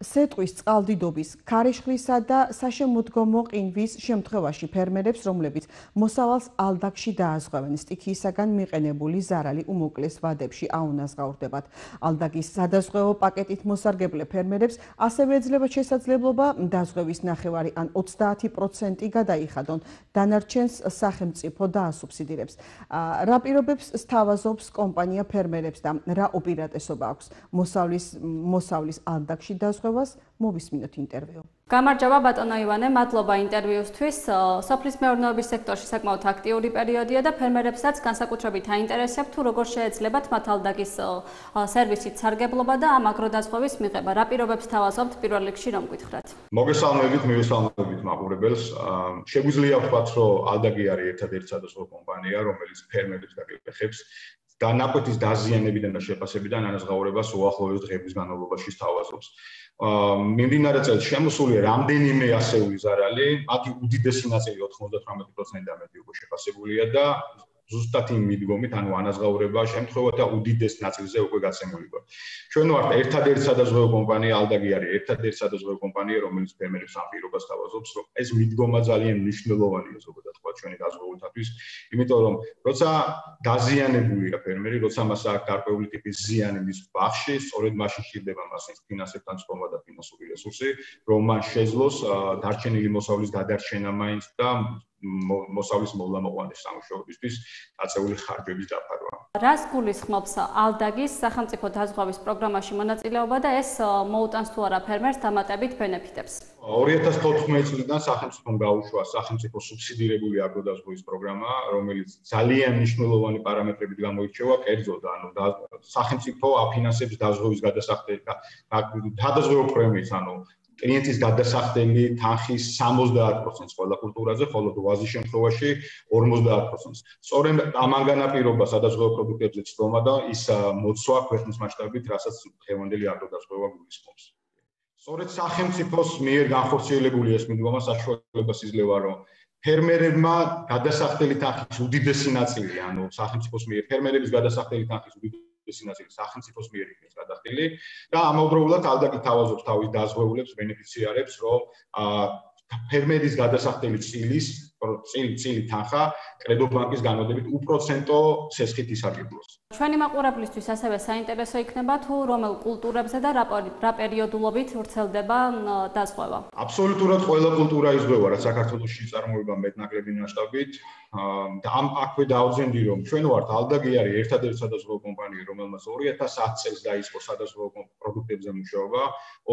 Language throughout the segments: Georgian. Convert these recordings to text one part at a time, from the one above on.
სეტყვის წყალდიდობის, ქარიშხლისა და საშემოდგომო ყინვის შემთხვევაში ფერმერებს, რომლებიც მოსავალს ალდაგში დააზღვევენ, სტიქიისაგან მიყენებული ზარალი უმოკლეს ვადებში აუნაზღაურდებათ. ალდაგის სადაზღვევო პაკეტით მოსარგებლე ფერმერებს ასევე ეძლებათ შესაძლებლობა დაზღვევის ნახევარი ან 30% გადაიხადონ, დანარჩენს სახელმწიფო დაასუბსიდირებს. რა პირობებს სთავაზობს კომპანია ფერმერებს და რა უპირატესობა აქვს მოსავლის ალდაგში დაზღვევას, მოვისმინოთ ინტერვიუ. გამარჯობა ბატონო ივანე, მადლობა ინტერვიუსთვის. სოფლის მეურნეობის სექტორში საკმაოდ აქტიური პერიოდია და ფერმერებსაც განსაკუთრებით აინტერესებთ თუ როგორ შეეძლებათ მათ ალდაგის სერვისით სარგებლობა და ამ აგროდაზღვევის მიღება. რა პირობებს თავაზობთ პირველ რიგში რომ გითხრათ? მოგესალმებით მაყურებელს. შეგვიძლია ვთქვათ, რომ ალდაგი არის ერთადერთი სადაზღვევო კომპანია, რომელიც ფერმერებს გაგიხებს და ნაკვეთის დაზიანებიდან და შეფასებიდან ანაზღაურებას უახლოეს დღეების განმავლობაში სთავაზობს. მიმდინარე წელს შემოსულია რამდენიმე ასეული ზარალი, მათი უდიდესი ნაწილი 98% და მეტი უკვე შეფასებულია და ზუსტად იმ მიდგომით, ანუ ანაზღაურება შემთხვევათა უდიდეს ნაწილზე უკვე გაცემული გვაქვს. ჩვენ ვართ ერთადერთი სადაზღვევო კომპანია, ალდაგი არის ერთადერთი სადაზღვევო კომპანია, რომელიც ფერმერებს ამ პირობას სთავაზობს, რომ ეს მიდგომა ძალიან მნიშვნელოვანია ზოგადად თქვა ჩვენი დაზღვეულთათვის, იმიტომ რომ როცა დაზიანებულია ფერმერი, როცა მას აქვს გარკვეული ტიპის ზიანი მის ბაღში, სწორედ მაშინ ხდება მას ფინანსებთან წვდომა და ფინანსური რესურსი, რომ მან შეძლოს დარჩენილი მოსავლის გადარჩენა მაინც და მოსავლის მოვლა-მოყვანის სამუშაოებისთვის აწეული ხარჯების დაფარვა. რას გულისხმობს ალდაგის სახელმწიფო დაზღვევის პროგრამაში მონაწილეობა და ეს მოუტანს თუ არა ფერმერს დამატებით ბენეფიტებს? 2014 წლიდან სახელმწიფომ გაუშვა სახელმწიფო სუბსიდირებული აგროდაზღვევის პროგრამა, რომელიც ძალიან მნიშვნელოვანი პარამეტრებით გამოირჩევა, კერძოდ, ანუ სახელმწიფო აფინანსებს დაზღვევის გადაზღვევო პრემიის, ანუ კლიენტის გადასახდელი თანხის 70% ყველა კულტურაზე, ხოლო ვაზის შემთხვევაში 50%. სწორედ ამან განაპირობა სადაზღვევო პროდუქტებზე წვდომა და ის მოცვა ქვეყნის მასშტაბით, რასაც დღევანდელი აგროდაზღვევა გულისხმობს. სწორედ სახელმწიფოს მიერ განხორციელებული ეს მიდგომა საშუალებას იძლევა, რომ ფერმერებმა გადასახდელი თანხის უდიდესი ნაწილი, ანუ სახელმწიფოს მიერ ფერმერების გადასახდელი თანხის უდიდესი ნაწილი სახელმწიფოს მიერ იქნეს გადახდილი და ამავდროულად ალდაგი თავაზობს თავის დაზღვეულებს, ბენეფიციარებს, რომ ფერმერის გადასახდელი წილი თანხა კრედო ბანკის განმავლობით უპროცენტო სესხით ისარგებლოს. ჩვენი მაყურებლისთვის ასევე საინტერესო იქნება თუ რომელ კულტურებზე და რა პერიოდულობით ვრცელდება დაზღვევა. აბსოლუტურად ყველა კულტურა იზღვევა, რაც საქართველოში წარმოება მეტნაკლები მასშტაბით და აქვე დავძენდი, რომ ჩვენ ვართ ალდაგი არის ერთადერთი სადაზღვევო კომპანია, რომელმაც 2010 წელს დაიწყო სადაზღვევო პროდუქტებზე მუშაობა.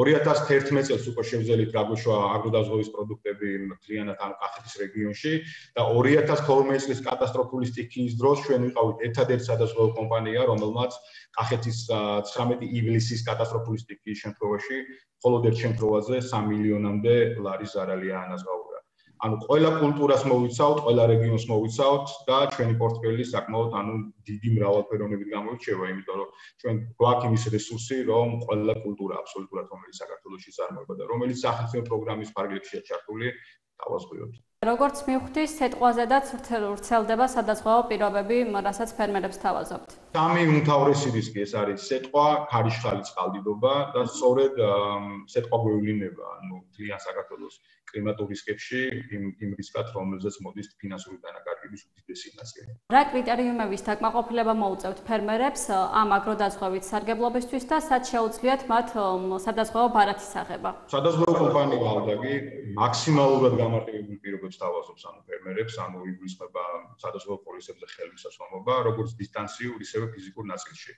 2011 წელს უკვე შევძელით გაგვიშვა აგროდაზღვევის პროდუქტები მთლიანად ამ კახეთის რეგიონში და 2012 წლის კატასტროფული სტიქიის დროს ჩვენ ვიყავით ერთადერთი სადაზღვევო კომპანია, რომელმაც კახეთის 19 ივლისის კატასტროფული სტიქიის შემთხვევაში მხოლოდ ერთ შემთხვევაზე 3 მილიონამდე ლარის ზარალი აანაზღაურა. ანუ ყველა კულტურას მოვიცავთ, ყველა რეგიონს მოვიცავთ და ჩვენი პორტფელი საკმაოდ დიდი მრავალფეროვნებით გამოირჩევა, იმიტომ რომ ჩვენ გვაქვს იმის რესურსი, რომ ყველა კულტურა აბსოლუტურად რომელიც საქართველოში წარმოება და რომელიც სახელმწიფო პროგრამის ფარგლებშია ჩართული, დავაზღვიოთ. როგორც მივხვდი, სეტყვაზედაც ვრცელდება სადაზღვევო პირობები, რასაც ფერმერებს თავაზობთ. სამი უმთავრესი რისკი ეს არის სეტყვა, ქარიშხალი, წყალდიდობა და სწორედ სეტყვა გვევლინება, მთლიან საქართველოს კლიმატურ რისკებში იმ რისკად, რომელზეც მოდის ფინანსური დანაკარგების უდიდესი ნაწილი. რა კრიტერიუმების დაკმაყოფილება მოუწევთ ფერმერებს ამ აგროდაზღვევით სარგებლობისთვის და სად შეუძლიათ მათ სადაზღვევო ბარათის აღება? სადაზღვევო კომპანია ალდაგი მაქსიმალურად გამარტივებულ პირობებს თავაზობს ფერმერებს, იგულისხმება სადაზღვევო პოლისებზე ხელმისაწვდომობა, როგორც დისტანციურ, ისევე ფიზიკურ ნაწილში.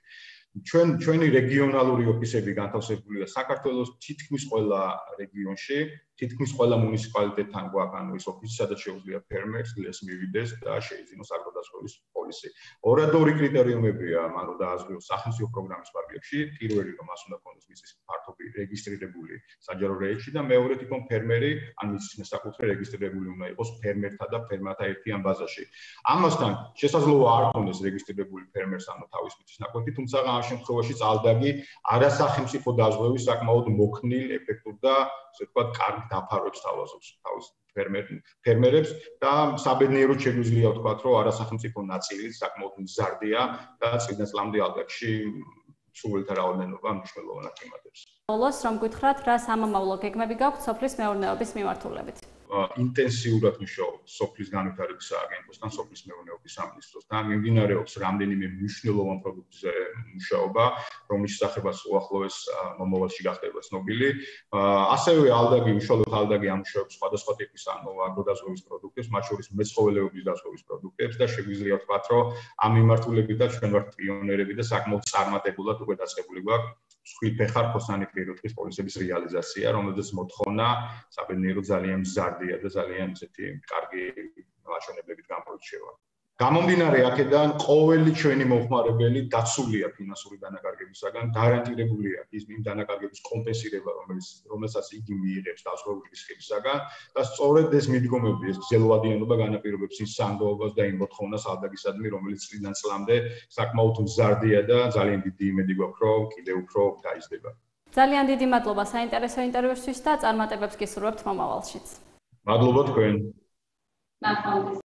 ჩვენი რეგიონალური ოფისები განთავსებულია საქართველოს თითქმის ყველა რეგიონში, თითქმის ყველა მუნიციპალიტეტთან გვაქვს ის ოფისი, სადაც შეუძლია ფერმერს გლეს მივიდეს და შეიძინოს აგროდაზღვევის პოლისი. ორადორი კრიტერიუმებია მან რომ დააზღვიოს სახელმწიფო პროგრამის ფარგლებში, პირველი რომ მას უნდა ქონდეს მისთვის ფართობი რეგისტრირებული საჯარო რეესტრში და მეორე თვითონ ფერმერი, მისთვის საკუთრე რეგისტრირებული უნდა იყოს ფერმერთა და ფერმათა ერთიან ბაზაში. ამასთან შესაძლოა არ ქონდეს რეგისტრირებული ფერმერს თავის მისთვის ნაკვეთი, თუმცა ამ შემთხვევაში ალდაგი არასახელმწიფო დაზღვევის საკმაოდ მოქნილ, ეფექტურ და ასე ვთქვათ, კარგ დაფარვებს თავაზობს თავის ფერმერებს და საბედნიეროდ შეგვიძლია ვთქვათ, რომ არასახელმწიფო ნაწილი საკმაოდ მზარდია და წინა წლამდე ალდაგში სულელთა რაოდენობა მნიშვნელოვნად იმატებს. ბოლოს რომ გითხრათ, რა სამომავლო გეგმები გაქვთ სოფლის მეურნეობის მიმართულებით? ინტენსიურად მუშაობს სოფლის განვითარების სააგენტოსთან, სოფლის მეურნეობის სამინისტროსთან, მიმდინარეობს რამდენიმე მნიშვნელოვან პროდუქტზე მუშაობა, რომლის შესახებაც უახლოეს მომავალში გახდება ცნობილი. ასევე ალდაგი, უშუალოდ ალდაგი ამუშავებს სხვადასხვა ტიპის აგროდაზღვევის პროდუქტებს, მათ შორის მეცხოველეობის დაზღვევის პროდუქტებს და შეგვიძლია ვთქვათ, რომ ამ მიმართულებითაც ჩვენ ვართ პიონერები და საკმაოდ წარმატებულად უკვე დაწყებული გვაქვს სხვიფეხარ ხოსანი პირუტყვის პოლისების რეალიზაცია, რომელზეც მოთხოვნა საბედნიეროდ ძალიან მზარდია და ძალიან ისეთი კარგი ნაშრომებით გამოირჩევა. გამომდინარე აქედან, ყოველი ჩვენი მომხმარებელი დაცულია ფინანსური დანაკარგებისაგან, გარანტირებულია ის იმ დანაკარგების კომპენსირება, რომელსაც იგი მიიღებს დაზღვეული რისკებისაგან და სწორედ ეს მიდგომები, ეს გრძელვადიანობა განაპირობებს იმ სანდოობას და იმ მოთხოვნას ალდაგისადმი, რომელიც წლიდან წლამდე საკმაოდ მზარდია და ძალიან დიდი იმედი გვაქვს, რომ კიდევ უფრო გაიზრდება. ძალიან დიდი მადლობა საინტერესო ინტერვიუსთვის და წარმატებებს გისურვებთ მომავალშიც. მადლობა თქვენ. ნახვამდის.